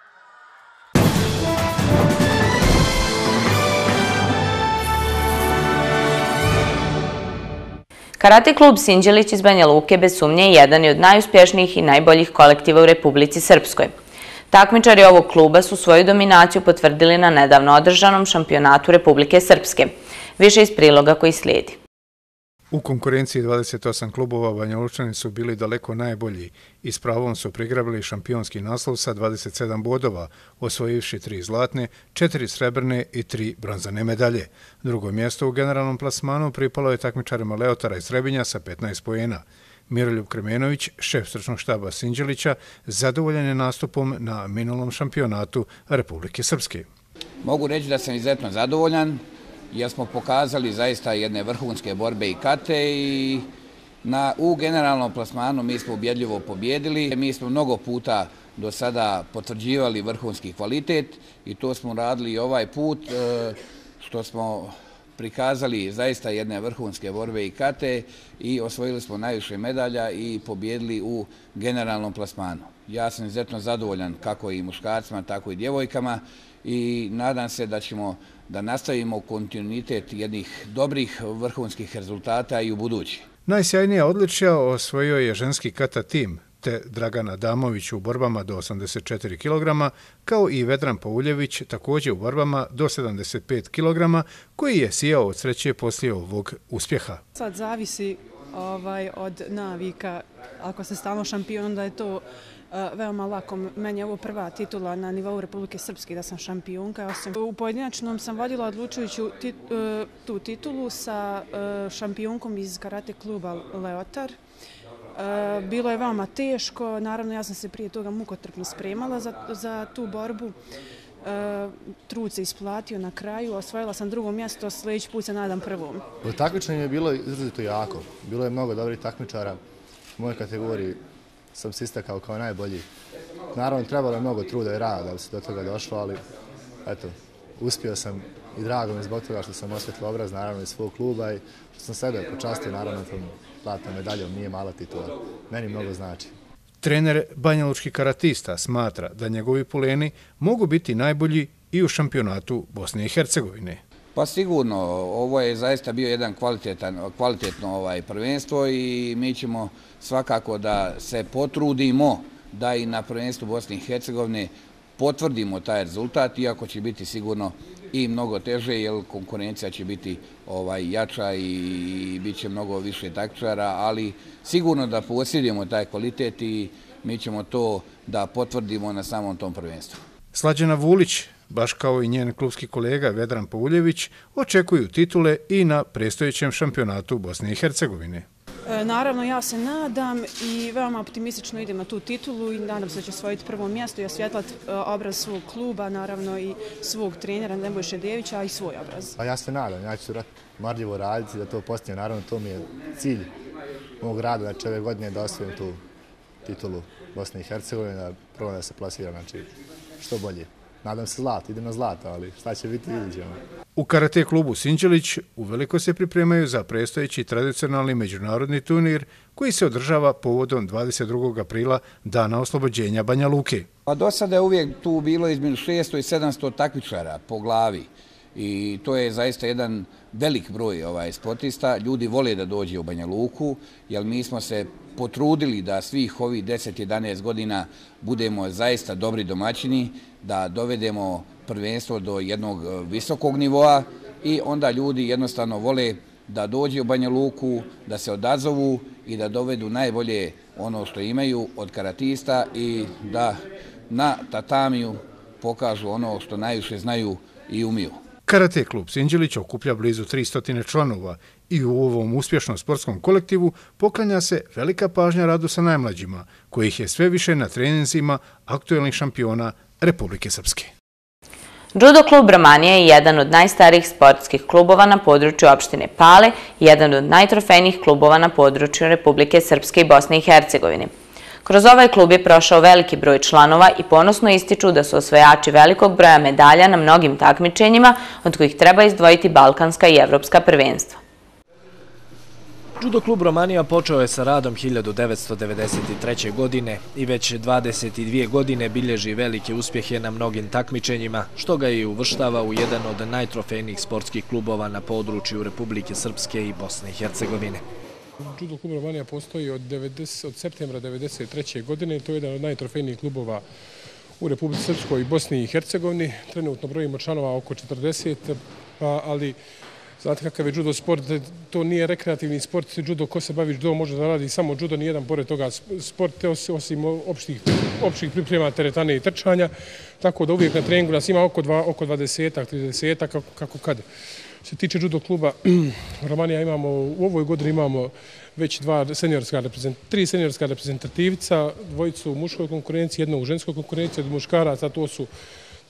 Karate klub Sinđelić iz Banja Luke bez sumnje je jedan od najuspješnijih i najboljih kolektiva u Republici Srpskoj. Takmičari ovog kluba su svoju dominaciju potvrdili na nedavno održanom šampionatu Republike Srpske. Više iz priloga koji slijedi. U konkurenciji dvadeset osam klubova Banjalučani su bili daleko najbolji i s pravom su prigrabili šampionski naslov sa dvadeset sedam bodova, osvojivši tri zlatne, četiri srebrne i tri bronzane medalje. Drugo mjesto u generalnom plasmanu pripalo je takmičarima Leotara iz Trebinja sa petnaest poena. Miroljub Kremenović, šef stručnog štaba Sinđelića, zadovoljan je nastupom na minulom šampionatu Republike Srpske. Mogu reći da sam izuzetno zadovoljan. jer smo pokazali zaista jedne vrhunske borbe i kate i na, u generalnom plasmanu mi smo ubjedljivo pobjedili. Mi smo mnogo puta do sada potvrđivali vrhunski kvalitet i to smo radili i ovaj put što smo prikazali zaista jedne vrhunske borbe i kate i osvojili smo najviše medalja i pobjedili u generalnom plasmanu. Ja sam izuzetno zadovoljan kako i muškarcima, tako i djevojkama i nadam se da ćemo da nastavimo kontinuitet jednih dobrih vrhunskih rezultata i u budući. Najsjajnija odličja osvojio je ženski kata tim, te Dragan Adamović u borbama do osamdeset četiri kilograma, kao i Vedran Pauljević također u borbama do sedamdeset pet kilograma, koji je sijao od sreće poslije ovog uspjeha. Sad zavisi ovaj, od navika. Ako se stalno šampion, onda je to uh, veoma lako. Meni je ovo prva titula na nivou Republike Srpske da sam šampionka. U pojedinačnom sam vodila odlučujuću tit, uh, tu titulu sa uh, šampionkom iz karate kluba Leotar. Bilo je veoma teško, naravno ja sam se prije toga mukotrpno spremala za, za tu borbu. Trud se isplatio na kraju, osvojila sam drugo mjesto, sljedeći put se nadam prvom. Takmičenje je bilo izrazito jako, bilo je mnogo dobrih takmičara. U mojoj kategoriji sam se istakao kao najbolji. Naravno trebalo je mnogo truda i rada da bi se do toga došlo, ali eto, uspio sam i drago mi zbog toga što sam osvjetlio obraz, naravno iz svog kluba i što sam sebe počastio, naravno tom zlatnom medaljom, nije mala titula. Meni mnogo znači. Trener banjalučki karatista smatra da njegovi puleni mogu biti najbolji i u šampionatu Bosne i Hercegovine. Pa sigurno, ovo je zaista bio jedan kvalitetan, kvalitetno ovaj prvenstvo i mi ćemo svakako da se potrudimo da i na prvenstvu Bosne i Hercegovine potvrdimo taj rezultat, iako će biti sigurno i mnogo teže, jer konkurencija će biti ovaj, jača i bit će mnogo više takmičara, ali sigurno da posjedimo taj kvalitet i mi ćemo to da potvrdimo na samom tom prvenstvu. Slađana Vulić, baš kao i njen klubski kolega Vedran Pauljević, očekuju titule i na predstojećem šampionatu Bosne i Hercegovine. Naravno, ja se nadam i veoma optimistično idem na tu titulu i nadam se da ću osvojiti prvo mjesto i osvjetlati obraz svog kluba, naravno i svog trenera Nebojše Devića, a i svoj obraz. A ja se nadam, ja ću marljivo raditi da to postigne. Naravno, to mi je cilj mog rada, znači ove godine da osvojim tu titulu Bosne i Hercegovine, da probam da se plasiram, znači što bolje. Nadam se zlato, idem na zlato, ali šta će biti, vidjet ćemo. U karate klubu Sinđelić uveliko se pripremaju za predstojeći tradicionalni međunarodni turnir koji se održava povodom dvadeset drugog aprila, dana oslobođenja Banja Luke. Pa do sada je uvijek tu bilo između šesto i sedamsto takmičara po glavi i to je zaista jedan velik broj ovaj, sportista. Ljudi vole da dođe u Banja Luku, jer mi smo se potrudili da svih ovih deset do jedanaest godina budemo zaista dobri domaćini, da dovedemo prvenstvo do jednog visokog nivoa i onda ljudi jednostavno vole da dođe u Banja Luku, da se odazovu i da dovedu najbolje ono što imaju od karatista i da na tatamiju pokažu ono što najviše znaju i umiju. Karate klub Sinđelić okuplja blizu tristo članova i u ovom uspješnom sportskom kolektivu poklanja se velika pažnja radu sa najmlađima, kojih je sve više na treninzima aktuelnih šampiona Republike Srpske. Judo klub Romanija je jedan od najstarijih sportskih klubova na području opštine Pale i jedan od najtrofejnijih klubova na području Republike Srpske i Bosne i Hercegovine. Kroz ovaj klub je prošao veliki broj članova i ponosno ističu da su osvajači velikog broja medalja na mnogim takmičenjima, od kojih treba izdvojiti balkanska i evropska prvenstva. Judo klub Romanija počeo je sa radom hiljadu devetsto devedeset treće. godine i već dvadeset dvije godine bilježi velike uspjehe na mnogim takmičenjima, što ga i uvrštava u jedan od najtrofejnijih sportskih klubova na području Republike Srpske i Bosne i Hercegovine. Judo klub Romanija postoji od, devedeset, od septembra devedeset treće. godine. To je jedan od najtrofejnijih klubova u Republici Srpskoj i Bosni i Hercegovini. Trenutno brojimo članova oko četrdeset, pa, ali znate kakav je judo sport, to nije rekreativni sport. Judo, ko se bavi judo može da radi samo judo, nijedan pored toga sport, osim opštih, opštih priprema, teretane i trčanja. Tako da uvijek na treningu nas ima oko, dva, oko dvadesetak, tridesetak, kako, kako kad. Što se tiče judo kluba Romanija, imamo, u ovoj godini imamo već dva seniorska tri seniorska reprezentativca, dvojicu u muškoj konkurenciji, jednu u ženskoj konkurenciji od muškaraca, to su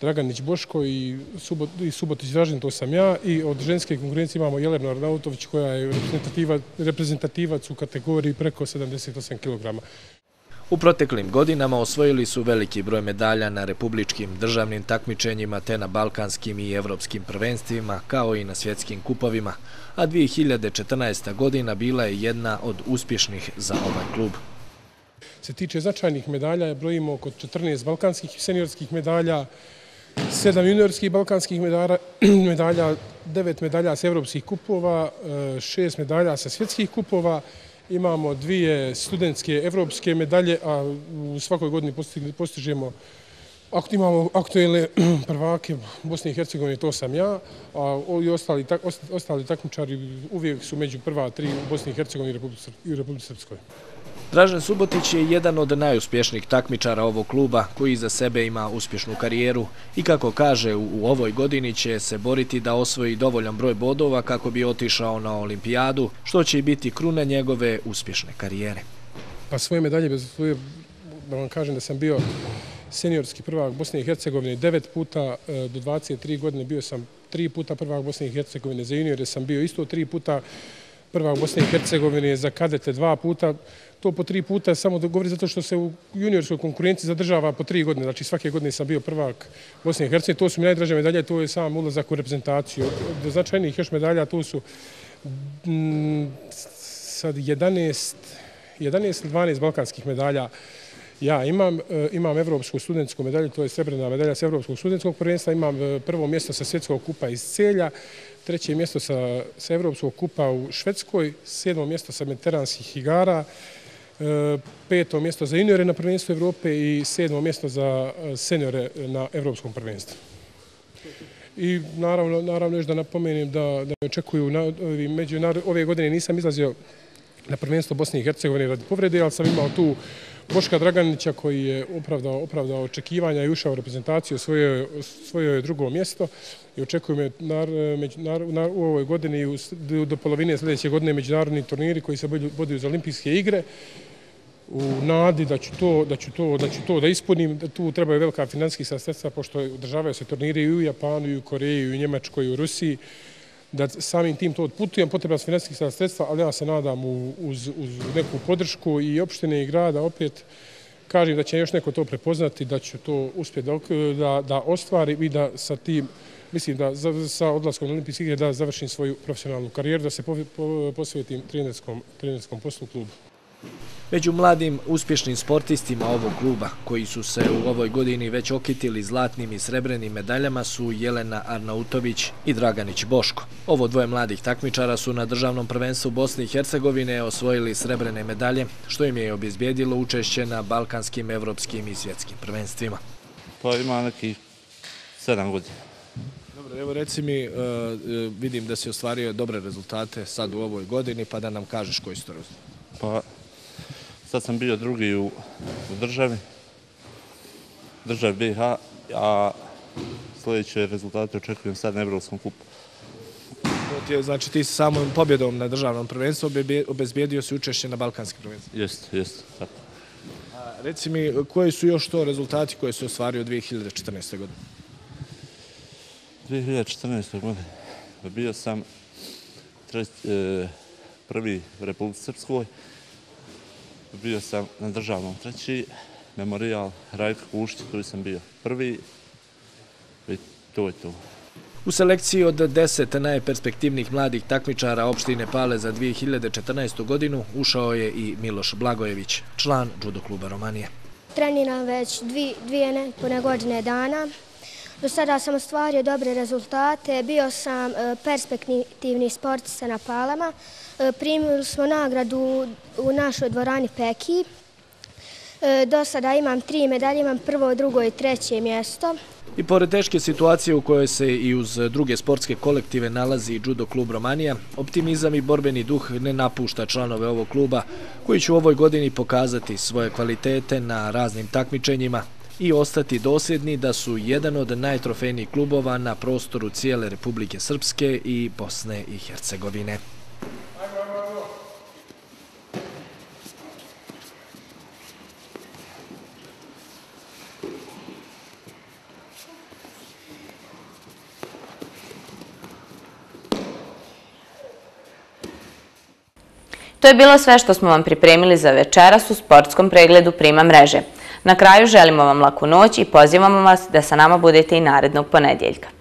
Draganić Boško i Subotić Dražen, to sam ja. I od ženske konkurencije imamo Jelenu Arnautović koja je reprezentativac u kategoriji preko sedamdeset osam kilograma. U proteklim godinama osvojili su veliki broj medalja na republičkim državnim takmičenjima te na balkanskim i evropskim prvenstvima kao i na svjetskim kupovima, a dvije hiljade četrnaesta. godina bila je jedna od uspješnih za ovaj klub. Se tiče značajnih medalja, brojimo oko četrnaest balkanskih seniorskih medalja, sedam juniorskih balkanskih medalja, devet medalja sa evropskih kupova, šest medalja sa svjetskih kupova. Imamo dvije studentske evropske medalje, a u svakoj godini postižemo, imamo aktuelne prvake Bosne i Hercegovine, to sam ja, a ostali takmičari uvijek su među prva tri u Bosni i Hercegovini i Republici Srpskoj. Dražen Subotić je jedan od najuspješnijih takmičara ovog kluba koji iza sebe ima uspješnu karijeru i kako kaže u ovoj godini će se boriti da osvoji dovoljan broj bodova kako bi otišao na olimpijadu, što će biti kruna njegove uspješne karijere. Pa svoje medalje, bez svoje, da vam kažem da sam bio seniorski prvak Bosne i Hercegovine devet puta, do dvadeset tri godine bio sam tri puta prvak Bosne i Hercegovine, za juniore sam bio isto tri puta prvak Bosne i Hercegovine, za kadete dva puta. To po tri puta samo govori zato što se u juniorskoj konkurenciji zadržava po tri godine. Znači svake godine sam bio prvak Bosne i Hercegovine. To su mi najdraže medalje, to je sam ulazak u reprezentaciju. Od značajnijih još medalja to su sad jedanaest ili dvanaest balkanskih medalja. Ja imam, imam evropsku studentsku medalju, to je srebrna medalja sa evropskog studentskog prvenstva, imam prvo mjesto sa svjetskog kupa iz Celja, treće mjesto sa, sa evropskog kupa u Švedskoj, sedmo mjesto sa mediteranskih igara, peto mjesto za juniore na prvenstvu Evrope i sedmo mjesto za seniore na evropskom prvenstvu. I naravno, naravno još da napomenem da, da me očekuju, na, među, ove godine nisam izlazio na prvenstvo Bosne i Hercegovine radi povrede, ali sam imao tu Boška Draganića koji je opravdao, opravdao očekivanja i ušao u reprezentaciju, osvojio je drugo mjesto i očekuju me nar, nar, nar, u ovoj godini u, do polovine sljedeće godine međunarodni turniri koji se boduju za olimpijske igre. U nadi da ću to da, ću to, da, ću to da ispunim, da tu trebaju velika financijska sredstva pošto održavaju se turniri i u Japanu, i u Koreji, i u Njemačkoj, i u Rusiji. Da samim tim to odputujem, potrebna su financijska sredstva, ali ja se nadam uz, uz neku podršku i opštine i grada. Opet kažem da će još neko to prepoznati, da ću to uspjeti da, da, da ostvari i da sa tim, mislim da za, sa odlaskom na olimpijske igre da završim svoju profesionalnu karijeru, da se po, po, posvetim trenerskom, trenerskom poslu klubu. Među mladim uspješnim sportistima ovog kluba, koji su se u ovoj godini već okitili zlatnim i srebrenim medaljama, su Jelena Arnautović i Draganić Boško. Ovo dvoje mladih takmičara su na državnom prvenstvu Bosne i Hercegovine osvojili srebrene medalje, što im je obezbijedilo učešće na balkanskim, evropskim i svjetskim prvenstvima. Pa ima neki sedam godina. Dobro, evo reci mi, vidim da si ostvario dobre rezultate sad u ovoj godini, pa da nam kažeš koji su to rezultati. Pa sad sam bio drugi u, u državi, državi B H, a sljedeće rezultate očekujem sad na Evropskom kupu. Znači ti si samom pobjedom na državnom prvenstvu obezbijedio si učešće na balkanskim prvenstvima? Jeste, jeste, tako. A reci mi, koji su još to rezultati koje su ostvario u dvije hiljade četrnaestoj. godine? dvije hiljade četrnaestoj. godine bio sam treć, e, prvi u Republici Srpskoj. Bio sam na državnom treći, memorijal Rajka Kušti, koji sam bio prvi i to je to. U selekciji od deset najperspektivnijih mladih takmičara opštine Pale za dvije hiljade četrnaestu. godinu ušao je i Miloš Blagojević, član judo kluba Romanije. Treniram već dvije, dvije nepune godine dana. Do sada sam ostvario dobre rezultate, bio sam perspektivni sportista na Palama. Primili smo nagradu u našoj dvorani Peki. Do sada imam tri medalje, imam prvo, drugo i treće mjesto. I pored teške situacije u kojoj se i uz druge sportske kolektive nalazi judo klub Romanija, optimizam i borbeni duh ne napušta članove ovog kluba koji će u ovoj godini pokazati svoje kvalitete na raznim takmičenjima i ostati dosljedni da su jedan od najtrofejnijih klubova na prostoru cijele Republike Srpske i Bosne i Hercegovine. To je bilo sve što smo vam pripremili za večeras u sportskom pregledu Prima mreže. Na kraju želimo vam laku noć i pozivamo vas da sa nama budete i narednog ponedeljka.